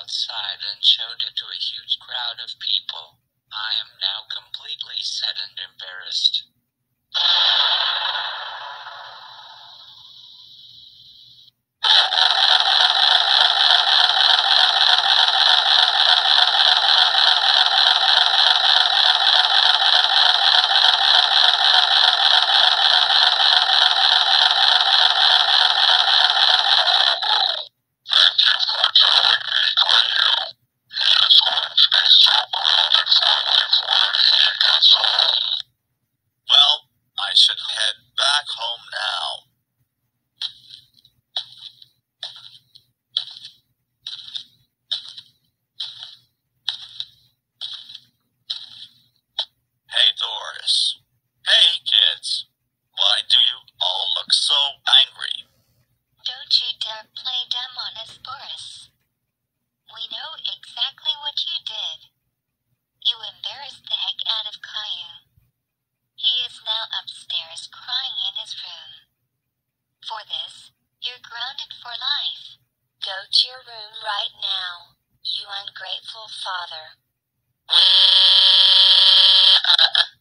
outside and showed it to a huge crowd of people. I am now completely sad and embarrassed. Well, I should head back home now. Hey, Doris. Hey, kids. Why do you all look so angry? Don't you dare play dumb on us, Boris. We know exactly what you did. You embarrassed the heck out of Caillou. He is now upstairs crying in his room. For this, you're grounded for life. Go to your room right now, you ungrateful father.